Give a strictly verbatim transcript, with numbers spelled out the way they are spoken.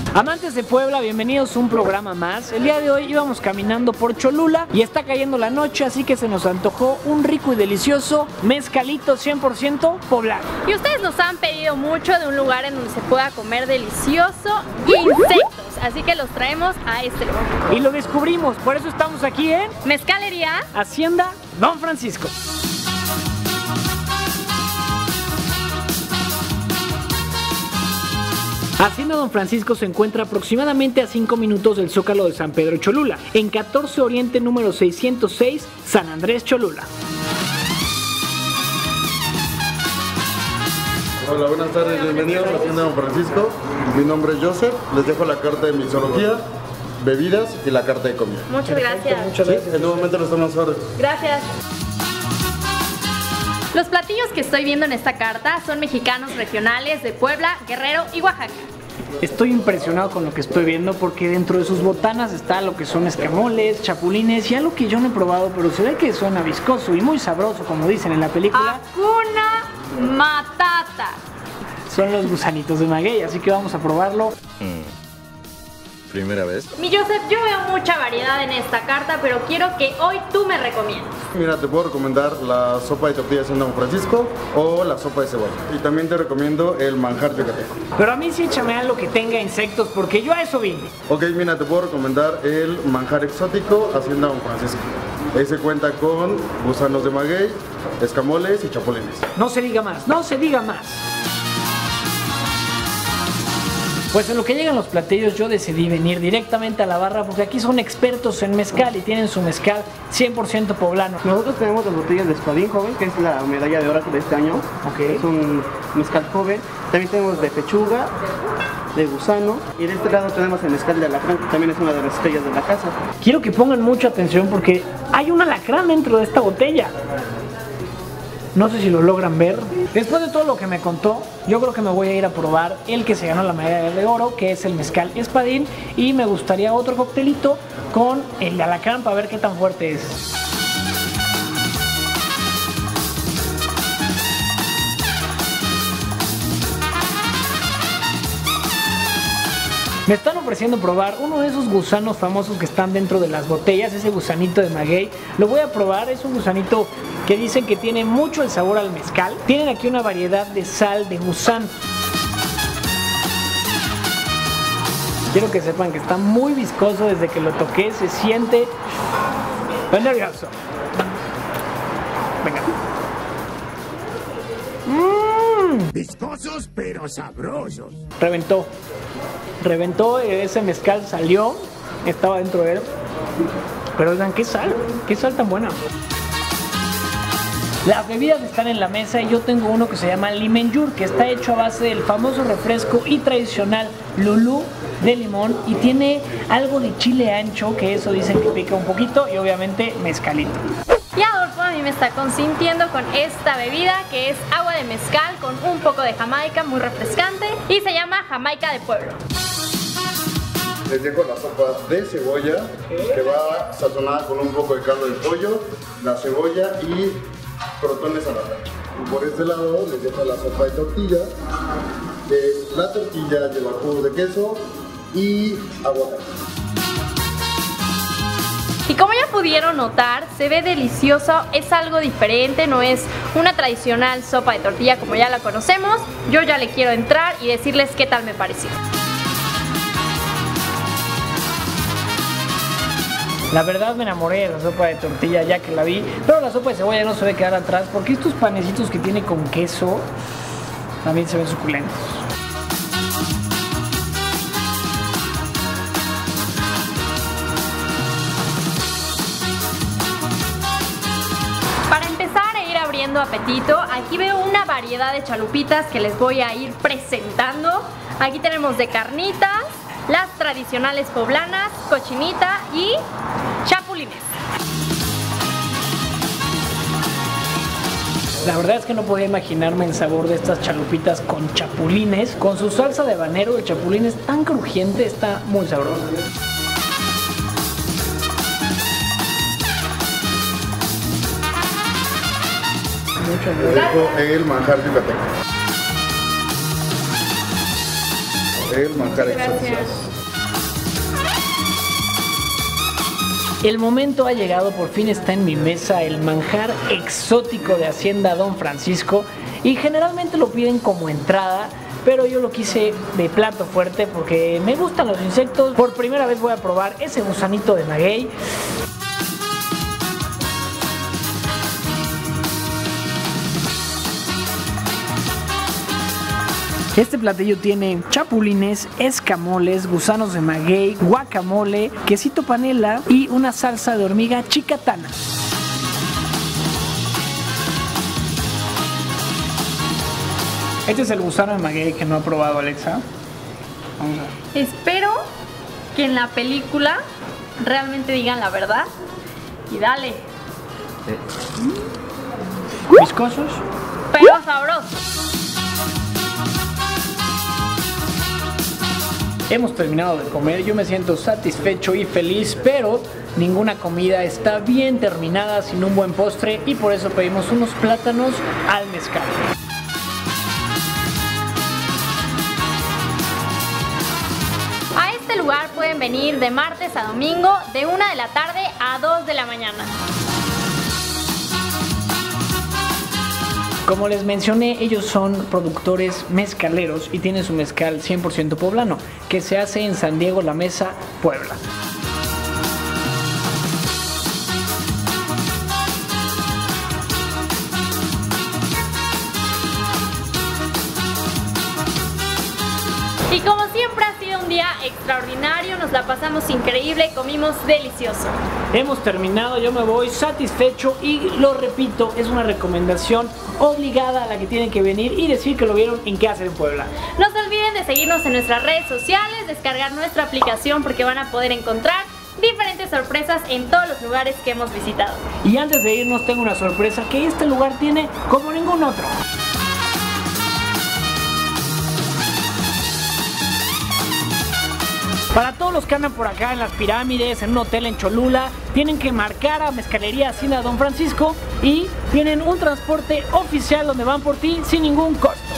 Amantes de Puebla, bienvenidos a un programa más. El día de hoy íbamos caminando por Cholula y está cayendo la noche, así que se nos antojó un rico y delicioso mezcalito cien por ciento poblano. Y ustedes nos han pedido mucho de un lugar en donde se pueda comer delicioso y insectos, así que los traemos a este lugar. Y lo descubrimos, por eso estamos aquí en Mezcalería Hacienda Don Francisco. Hacienda Don Francisco se encuentra aproximadamente a cinco minutos del Zócalo de San Pedro Cholula, en catorce Oriente número seiscientos seis, San Andrés Cholula. Hola, buenas tardes, bienvenidos a Hacienda Don Francisco. Mi nombre es Joseph, les dejo la carta de mixología, bebidas y la carta de comida. Muchas gracias. Muchas gracias. Sí, en un momento los tomamos ahora. Gracias. Los platillos que estoy viendo en esta carta son mexicanos regionales de Puebla, Guerrero y Oaxaca. Estoy impresionado con lo que estoy viendo porque dentro de sus botanas está lo que son escamoles, chapulines y algo que yo no he probado, pero se ve que suena viscoso y muy sabroso, como dicen en la película. Hakuna Matata. Son los gusanitos de maguey, así que vamos a probarlo. Mm. ¿Primera vez? Mi Joseph, yo veo mucha variedad en esta carta, pero quiero que hoy tú me recomiendes. Mira, te puedo recomendar la sopa de tortillas en Don Francisco o la sopa de cebolla. Y también te recomiendo el manjar yucateco. Pero a mí sí échame algo que tenga insectos porque yo a eso vine. Ok, mira, te puedo recomendar el manjar exótico Hacienda Don Francisco. Ese cuenta con gusanos de maguey, escamoles y chapulines. No se diga más, no se diga más. Pues en lo que llegan los platillos yo decidí venir directamente a la barra porque aquí son expertos en mezcal y tienen su mezcal cien por ciento poblano. Nosotros tenemos las botellas de Espadín joven, que es la medalla de oro de este año. Okay. Es un mezcal joven. También tenemos de pechuga, de gusano. Y de este lado tenemos el mezcal de alacrán, que también es una de las estrellas de la casa. Quiero que pongan mucha atención porque hay un alacrán dentro de esta botella. No sé si lo logran ver. Después de todo lo que me contó, yo creo que me voy a ir a probar el que se ganó la medalla de oro, que es el mezcal Espadín, y me gustaría otro coctelito con el de alacrán para ver qué tan fuerte es. Me están ofreciendo probar uno de esos gusanos famosos que están dentro de las botellas, ese gusanito de maguey. Lo voy a probar, es un gusanito que dicen que tiene mucho el sabor al mezcal. Tienen aquí una variedad de sal de gusano. Quiero que sepan que está muy viscoso desde que lo toqué, se siente... Estoy nervioso. Venga. Mmm. Viscosos pero sabrosos. Reventó. Reventó, ese mezcal salió, estaba dentro de él. Pero oigan, qué sal, qué sal tan buena. Las bebidas están en la mesa y yo tengo uno que se llama Limenjur, que está hecho a base del famoso refresco y tradicional Lulú de limón y tiene algo de chile ancho, que eso dicen que pica un poquito, y obviamente mezcalito. Y Adolfo a mí me está consintiendo con esta bebida que es agua de mezcal con un poco de jamaica, muy refrescante, y se llama Jamaica de Pueblo. Les dejo la sopa de cebolla, que va sazonada con un poco de caldo de pollo, la cebolla y crotones a la plancha. Y por este lado les dejo la sopa de tortilla, que la tortilla lleva jugo de queso y aguacate. Y como ya pudieron notar, se ve delicioso, es algo diferente, no es una tradicional sopa de tortilla como ya la conocemos. Yo ya le quiero entrar y decirles qué tal me pareció. La verdad me enamoré de la sopa de tortilla ya que la vi, pero la sopa de cebolla no se ve quedar atrás porque estos panecitos que tiene con queso también se ven suculentos. Para empezar a ir abriendo apetito, aquí veo una variedad de chalupitas que les voy a ir presentando. Aquí tenemos de carnitas, las tradicionales poblanas, cochinita y chapulines. La verdad es que no podía imaginarme el sabor de estas chalupitas con chapulines. Con su salsa de habanero, el chapulín es tan crujiente, está muy sabroso. Les dejo el manjar yucateco. el manjar exótico. Gracias. El momento ha llegado, por fin está en mi mesa el manjar exótico de Hacienda Don Francisco y generalmente lo piden como entrada, pero yo lo quise de plato fuerte porque me gustan los insectos. Por primera vez voy a probar ese gusanito de maguey. Este platillo tiene chapulines, escamoles, gusanos de maguey, guacamole, quesito panela y una salsa de hormiga chicatana. Este es el gusano de maguey que no ha probado Alexa. Vamos a ver. Espero que en la película realmente digan la verdad. Y dale. Viscosos. Pero sabrosos. Hemos terminado de comer, yo me siento satisfecho y feliz, pero ninguna comida está bien terminada sin un buen postre y por eso pedimos unos plátanos al mezcal. A este lugar pueden venir de martes a domingo de una de la tarde a dos de la mañana. Como les mencioné, ellos son productores mezcaleros y tienen su mezcal cien por ciento poblano, que se hace en San Diego La Mesa, Puebla. Y como siempre ha sido un día extraordinario, nos la pasamos increíble, comimos delicioso. Hemos terminado, yo me voy satisfecho y lo repito, es una recomendación obligada a la que tienen que venir y decir que lo vieron en Qué Hacer en Puebla. No se olviden de seguirnos en nuestras redes sociales, descargar nuestra aplicación porque van a poder encontrar diferentes sorpresas en todos los lugares que hemos visitado. Y antes de irnos tengo una sorpresa que este lugar tiene como ningún otro. Para todos los que andan por acá en las pirámides, en un hotel en Cholula, tienen que marcar a Mezcalería Hacienda Don Francisco y tienen un transporte oficial donde van por ti sin ningún costo.